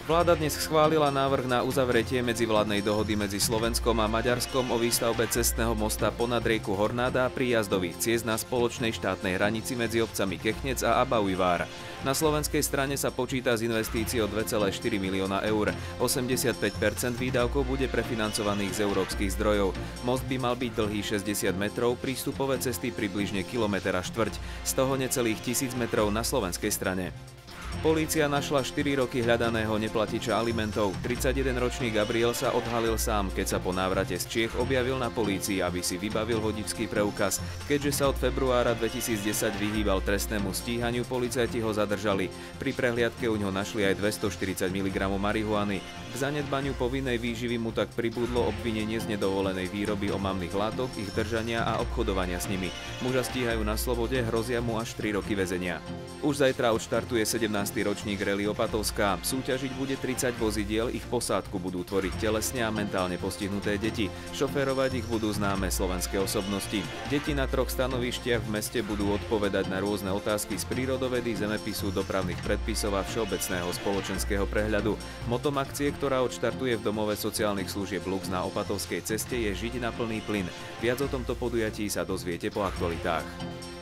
Vláda dnes schválila návrh na uzavretie medzivládnej dohody medzi Slovenskom a Maďarskom o výstavbe cestného mosta ponad rieku Hornáda a príjazdových ciest na spoločnej štátnej hranici medzi obcami Kechnec a Abaujvár. Na slovenskej strane sa počíta s investíciou 2,4 milióna eur. 85% výdavkov bude prefinancovaných z európskych zdrojov. Most by mal byť dlhý 60 metrov, prístupové cesty približne kilometra štvrť, z toho necelých 1000 metrov na slovenskej strane. Polícia našla 4 roky hľadaného neplatiča alimentov. 31-ročný Gabriel sa odhalil sám, keď sa po návrate z Čiech objavil na polícii, aby si vybavil vodičský preukaz. Keďže sa od februára 2010 vyhýbal trestnému stíhaniu, policajti ho zadržali. Pri prehliadke u ňoho našli aj 240 mg marihuany. K zanedbaniu povinnej výživy mu tak pribudlo obvinenie z nedovolenej výroby omamných látok, ich držania a obchodovania s nimi. Muža stíhajú na slobode, hrozia mu až 3 roky väzenia. Už zajtra odštartuje 17. ročník Rally Opatovská. Súťažiť bude 30 vozidiel, ich posádku budú tvoriť telesne a mentálne postihnuté deti. Šoférovať ich budú známe slovenské osobnosti. Deti na 3 stanovištiach v meste budú odpovedať na rôzne otázky z prírodovedy, zemepisu, dopravných predpisov a všeobecného spoločenského prehľadu. Motom akcie, ktorá odštartuje v domove sociálnych služieb Lux na Opatovskej ceste, je Žiť na plný plyn. Viac o tomto podujatí sa dozviete po aktualitách.